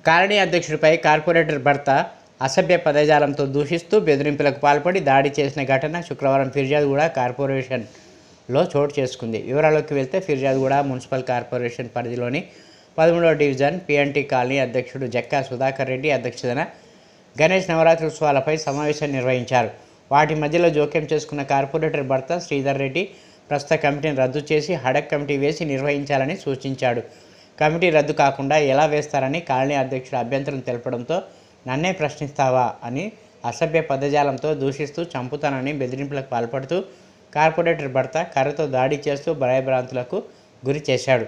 Colony అధ్యక్షుడిపై corporator భర్త అసభ్య పదజాలంతో దూషిస్తూ బెదిరింపులకు పాల్పడి దాడి చేసిన ఘటన శుక్రవారం ఫిర్యాదుగూడ కార్పొరేషన్లో చోటు చేసుకుంది. వివరాల్లోకి వెళ్తే ఫిర్యాదుగూడ మున్సిపల్ కార్పొరేషన్ పరిధిలోని 13వ డివిజన్ పిఎన్టీ కాలనీ అధ్యక్షుడు జక్కా సుధాకర్ రెడ్డి అధ్యక్షతన గణేష్ నవరాత్రి ఉత్సవాలపై సమావేశం నిర్వహించారు. వాటి మధ్యలో జోక్యం చేసుకున్న కార్పొరేటర్ భర్త శ్రీధర్ రెడ్డి ప్రస్తుత కమిటీని రద్దు చేసి హడక్ కమిటీ వేసి నిర్వహించాలని సూచించాడు. కమిటీ రద్దు కాకుండా ఎలా వేస్తారని కాలనీ అధ్యక్షుడు అభ్యంతరం తెలపడంతో నన్నే ప్రశ్నిస్తావా అని అసభ్య పదజాలంతో దూషిస్తూ చంపుతానని బెదిరింపులకు పాల్పడుతూ కార్పొరేటర్ భర్త కర్రతో దాడి చేస్తూ భయభ్రాంతులకు గురి చేశాడు.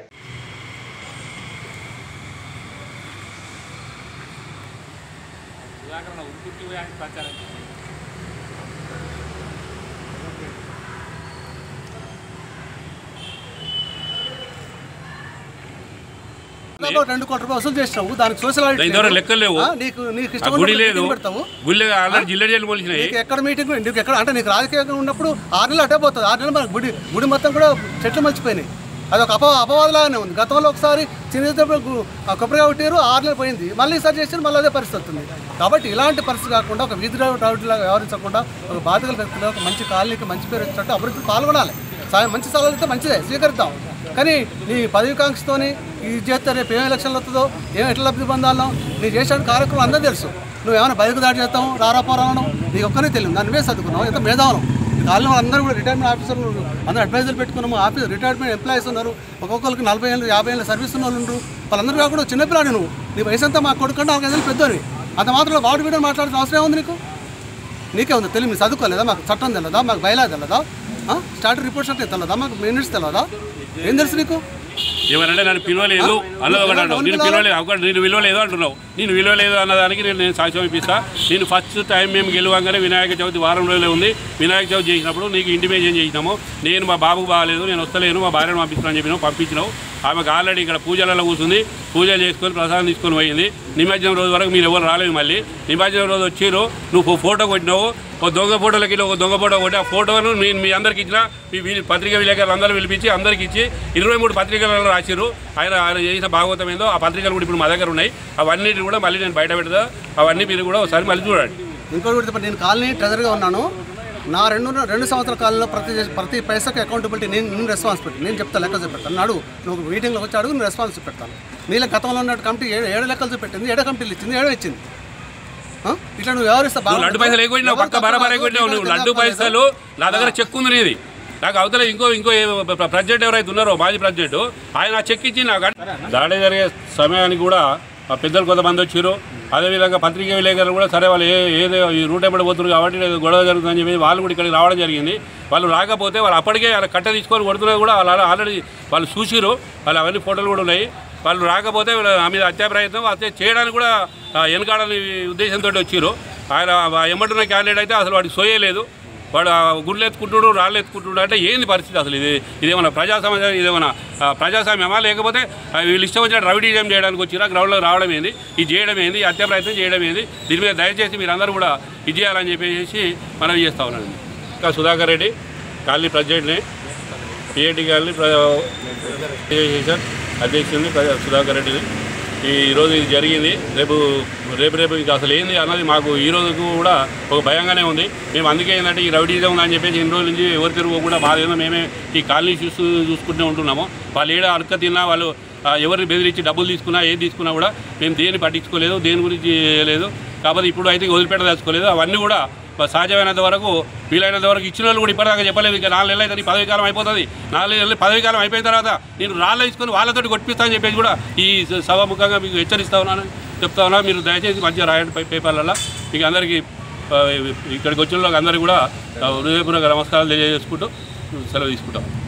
₹2 కోట్ల వసూలు చేసినావు, దానికి సోషల్ లెక్కలేవు, ఎక్కడ మీటింగ్ నీకు ఎక్కడ అంటే నీకు రాజకీయంగా ఉన్నప్పుడు 6 నెలలు అటే పోతుంది. 6 నెలలు మన గుడి మొత్తం కూడా చెట్లు మర్చిపోయినాయి. అదొక అపవాదులాగానే ఉంది. గతంలో ఒకసారి చిన్నప్పుడు కొబ్బరిగా కొట్టారు, 6 నెలలు పోయింది, మళ్ళీ ఈసారి చేసి మళ్ళీ అదే పరిస్థితి వస్తుంది. కాబట్టి ఇలాంటి పరిస్థితి కాకుండా ఒక వీధి రౌడీలాగా వ్యవహరించకుండా ఒక బాధితుల వ్యక్తులు ఒక మంచి కాలనీకి మంచి పేరు వచ్చినట్టు అభివృద్ధి పాల్గొనాలి. మంచి సలహాలు అయితే మంచిదే, స్వీకరిద్దాం. కానీ నీ పదవికాంక్షతోని ఇది చేస్తే రేపు ఏం ఎలక్షన్లు వస్తుందో, ఏం ఎట్లా లబ్ధి పొందాలో నీ చేసిన కార్యక్రమం అందరూ తెలుసు. నువ్వేమైనా బయటకు దాడి చేస్తావు, రారాపోరావడం నీకు ఒక్కనే తెలియదు. దాని మీద చదువుకున్నావు, ఎంత మేధావులం. కాలంలో అందరూ కూడా రిటైర్మెంట్ ఆఫీసర్లు అందరూ అడ్వైజర్లు పెట్టుకున్నాము. రిటైర్మెంట్ ఎంప్లాయీస్ ఉన్నారు, ఒక్కొక్కరికి 40 ఏళ్ళు 50 ఏళ్ళ సర్వీస్ ఉన్న వాళ్ళు ఉండరు. వాళ్ళందరూ కాకుండా చిన్నపిల్లాడు నువ్వు. నీ వయసు అంతా మా కొడుకు కంటే 4 ఏళ్ళు పెద్దోని. అంత మాత్రం వాడు వీడియో మాట్లాడాల్సిన అవసరం ఏముంది నీకు? నీకే ఉంది తెలియదు. మీరు చదువుకోలేదా? మాకు చట్టం తెలియదా? మాకు బయలా తెలియదా? స్టార్టర్ రిపోర్ట్స్ అంటే తెలియదా? మాకు మినిట్స్ తెలియదా? ఏం తెలుసు నీకు? ఏమనంటే నన్ను పిలవలేదు, అలా నేను పిలవలేదు, నేను విలువలేదు అంటున్నావు. నేను విలువలేదు అన్నదానికి నేను సాక్ష్యం ఇప్పిస్తా. నేను ఫస్ట్ టైం మేము గెలవంగానే వినాయక చవితి వారం రోజులే ఉంది. వినాయక చవితి చేసినప్పుడు నీకు ఇంటిమేషన్ చేసినాము. నేను మా బాబుకు బాగాలేదు, నేను వస్తలేను, మా భార్యను పంపిస్తున్నాను చెప్పినావు, పంపించినావు. ఆమెకు ఆల్రెడీ ఇక్కడ పూజలలో కూర్చుంది, పూజలు చేసుకొని ప్రసాదం తీసుకొని పోయింది. నిమజ్జనం రోజు వరకు మీరు ఎవరు రాలేదు. మళ్ళీ నిమజ్జనం రోజు వచ్చారు, నువ్వు ఫోటో కొట్టినావు. ఒక దొంగ ఫోటోలకి ఒక దొంగ ఫోటో కొట్టి ఆ ఫోటోను నేను మీ అందరికి ఇచ్చిన, పత్రికా విలేకరులు అందరూ పిలిపించి అందరికి ఇచ్చి 23 పత్రికలలో రాశారు. ఆయన చేసిన భాగవతం ఏందో ఆ పత్రికలు కూడా ఇప్పుడు మా దగ్గర ఉన్నాయి. అవన్నీ కూడా మళ్ళీ నేను బయట పెడతా. అవన్నీ మీరు కూడా ఒకసారి మళ్ళీ చూడండి. ఇంకోటి, నేను కాలనీ ట్రెజర్గా ఉన్నాను. నా 2 సంవత్సరాల కాలంలో ప్రతి పైసాకి అకౌంటబిలిటీ నేను రెస్పాన్సిబిలిటీ నేను చెప్తాను, లెక్కలు చూపెడతాను. నాడు నువ్వు మీటింగ్లో వచ్చి అడుగు, నేను రెస్పాన్స్ చూపెడతాను. నీళ్ళ గతంలో ఉన్న కమిటీ 7 లెక్కలు చూపెట్టింది, 7 కమిటీలు ఇచ్చింది, 7 ఇచ్చింది. ఇట్లా నువ్వు వ్యవహరిస్తావు. లడ్డు పైసలు ఎక్కువ పక్క బరాబర్ ఎక్కువ నువ్వు లడ్డు పైసలు నా దగ్గర చెక్ ఉంది నీది. నాకు అవతల ఇంకో ప్రెసిడెంట్ ఎవరైతే ఉన్నారో మాజీ ప్రెసిడెంట్, ఆయన చెక్ ఇచ్చి నాకు దాడి జరిగే సమయానికి కూడా పెద్దలు కొంతమంది వచ్చారు. అదేవిధంగా పత్రికా విలేకరులు కూడా సరే వాళ్ళు ఏదో ఈ రూట్ ఎప్పుడు పోతున్నారు కాబట్టి గొడవ జరుగుతుందని చెప్పి వాళ్ళు కూడా ఇక్కడికి రావడం జరిగింది. వాళ్ళు రాకపోతే వాళ్ళు అప్పటికే కట్ట తీసుకొని కొడుతున్నా కూడా వాళ్ళు ఆల్రెడీ వాళ్ళు చూసిరు. వాళ్ళు అవన్నీ ఫోటోలు కూడా ఉన్నాయి. వాళ్ళు రాకపోతే ఆ మీద హత్యా ప్రయత్నం చేయడానికి కూడా వెనకాడని ఉద్దేశంతో వచ్చారు. ఆయన ఎమ్మటున్న క్యాండిడేట్ అయితే అసలు వాడికి సోయలేదు. వాడు గుళ్ళు ఎత్తుకుంటున్నాడు, రాళ్ళు ఎత్తుకుంటున్నాడు. అంటే ఏంది పరిస్థితి అసలు? ఇదేమన్నా ప్రజాస్వామ్యం, ఇదేమన్నా ప్రజాస్వామ్యమా? లేకపోతే వీళ్ళు ఇష్టం వచ్చినట్టు రౌడీజం చేయడానికి వచ్చిరా? గ్రౌండ్లో రావడం ఏంది, ఇది చేయడం ఏంది, హత్యా ప్రయత్నం చేయడం ఏంది? దీని మీద దయచేసి మీరు అందరూ కూడా ఇది చేయాలని చెప్పేసి మనం చేస్తా ఉన్నాను. ఇంకా సుధాకర్ రెడ్డి కాలనీ ప్రెసిడెంట్ని, పిఏటి కాలనీ అధ్యక్షుడిని సుధాకర్ రెడ్డిని. ఈరోజు ఇది జరిగింది. రేపు ఇంకా అసలు ఏంది అన్నది మాకు ఈ రోజుకు కూడా ఒక భయంగానే ఉంది. మేము అందుకే ఏంటంటే ఈ రౌడీజం ఉందని చెప్పేసి ఇన్ని రోజుల నుంచి ఎవరి తిరుగు కూడా బాధ మేమే ఈ కాలనీ చూసుకుంటూ ఉంటున్నాము. వాళ్ళు ఏడా అడక తిన్నా, వాళ్ళు ఎవరిని బెదిరించి డబ్బులు తీసుకున్నా, ఏది తీసుకున్నా కూడా మేము దేన్ని పట్టించుకోలేదు, దేని గురించి లేదు. కాకపోతే ఇప్పుడు అయితే వదిలిపెట్టదలుచుకోలేదు. అవన్నీ కూడా సహజమైనంత వరకు వీలైనంత వరకు ఇచ్చిన వాళ్ళు కూడా ఇప్పటిదాకా చెప్పలేదు. ఇంకా 4 నెలలు అయితే నీ పదవి కాలం అయిపోతుంది. 4 నెలలు పదవి కాలం అయిపోయిన తర్వాత నేను రాళ్ళు తీసుకొని వాళ్ళతోటి కొట్టిస్తానని చెప్పేసి కూడా ఈ సభాముఖంగా మీకు హెచ్చరిస్తా ఉన్నాను, చెప్తా ఉన్నా. మీరు దయచేసి మంచిగా రాయండి పేపర్లలో. మీకు అందరికీ ఇక్కడికి వచ్చిన వాళ్ళకి అందరికీ కూడా హృదయపూర్వక నమస్కారాలు తెలియజేసుకుంటూ సెలవు తీసుకుంటాం.